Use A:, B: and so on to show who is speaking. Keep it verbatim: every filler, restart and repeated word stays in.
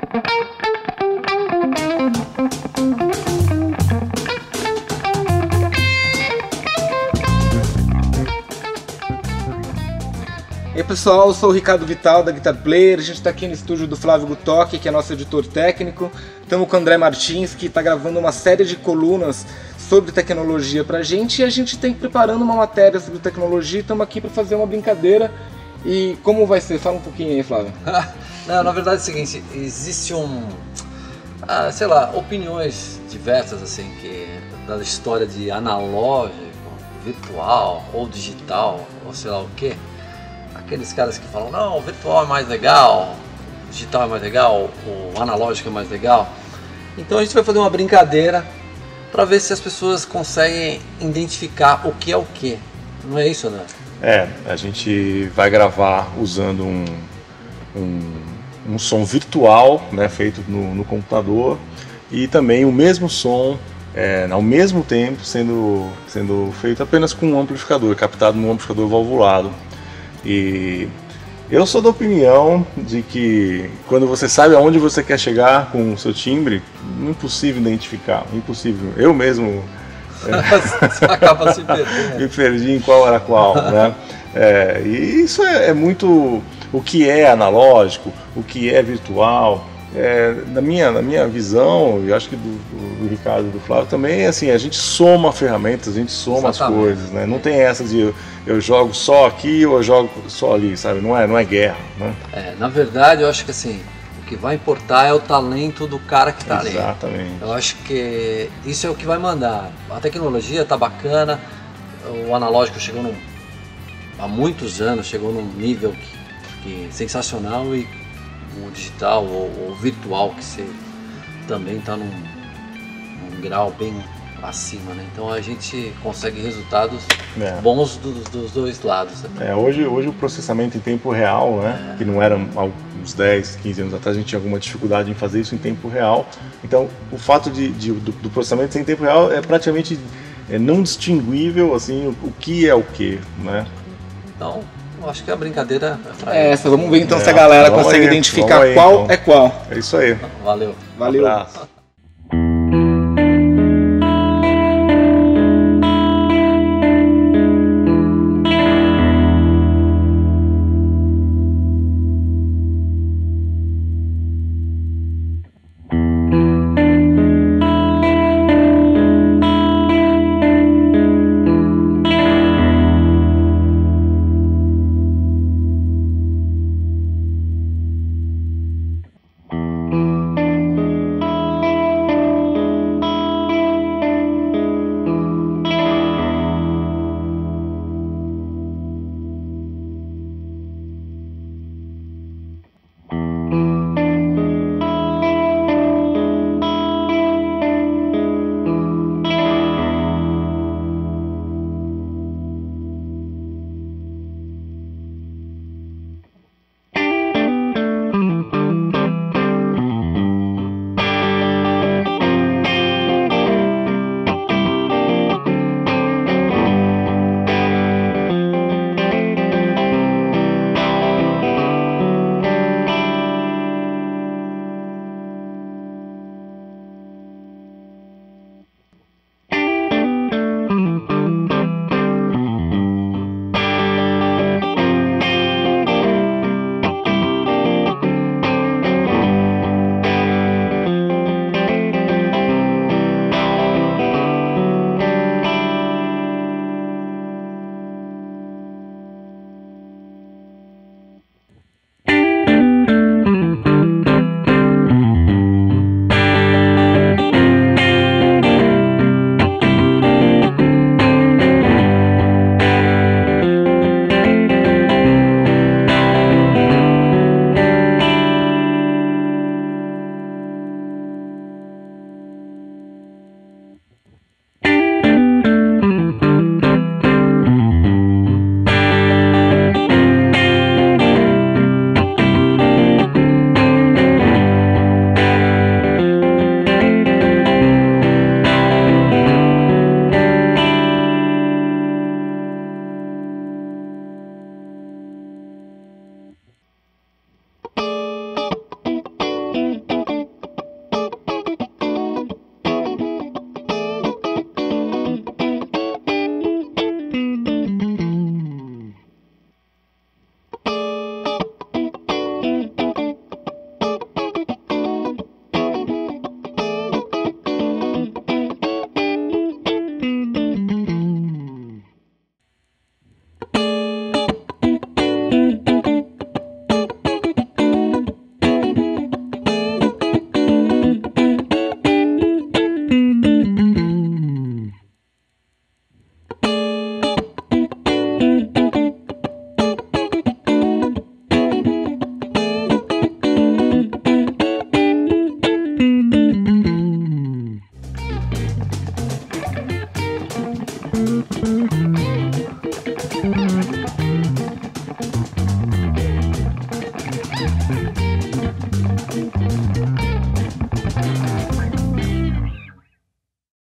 A: E aí pessoal, eu sou o Ricardo Vital da Guitar Player, a gente está aqui no estúdio do Flávio Gutoc, que é nosso editor técnico. Estamos com o André Martins, que está gravando uma série de colunas sobre tecnologia pra gente, e a gente tem preparando uma matéria sobre tecnologia, estamos aqui para fazer uma brincadeira. E como vai ser? Fala um pouquinho aí, Flávio.
B: Não, na verdade é o seguinte, existe um, ah, sei lá, opiniões diversas assim, que da história de analógico, virtual ou digital, ou sei lá o que. Aqueles caras que falam, não, o virtual é mais legal, o digital é mais legal, o analógico é mais legal. Então a gente vai fazer uma brincadeira para ver se as pessoas conseguem identificar o que é o que. Não é isso, né?
C: É, a gente vai gravar usando um, um, um som virtual, né, feito no, no computador, e também o mesmo som, é, ao mesmo tempo, sendo, sendo feito apenas com um amplificador, captado num amplificador valvulado. E eu sou da opinião de que quando você sabe aonde você quer chegar com o seu timbre, impossível identificar, impossível. Eu mesmo
B: Você acaba se perdendo.
C: me perdi em qual era qual, né? É, e isso é, é muito o que é analógico, o que é virtual. É, na, minha, na minha visão, e acho que do, do, do Ricardo e do Flávio também, assim, a gente soma ferramentas, a gente soma Exatamente. As coisas, né? Não tem essa de eu, eu jogo só aqui ou eu jogo só ali, sabe? Não é, não é guerra, né?
B: É, na verdade, eu acho que assim, o que vai importar é o talento do cara que está ali.
C: Exatamente.
B: Eu acho que isso é o que vai mandar. A tecnologia tá bacana, o analógico chegou num, há muitos anos, chegou num nível que, que sensacional, e o digital ou o virtual que você também está num, num grau bem acima, né? Então a gente consegue resultados é. bons dos, dos dois lados.
C: É, hoje, hoje o processamento em tempo real, né? É. Que não era há uns dez, quinze anos atrás, a gente tinha alguma dificuldade em fazer isso em tempo real. Então o fato de, de do, do processamento em tempo real é praticamente é não distinguível assim, o, o que é o que, né?
B: Então eu acho que a brincadeira é pra
A: é essa. Vamos ver então é, se a galera consegue aí, identificar aí, qual então. É qual.
C: É isso aí.
B: Valeu.
A: Valeu.
C: Um abraço.
A: Tchau.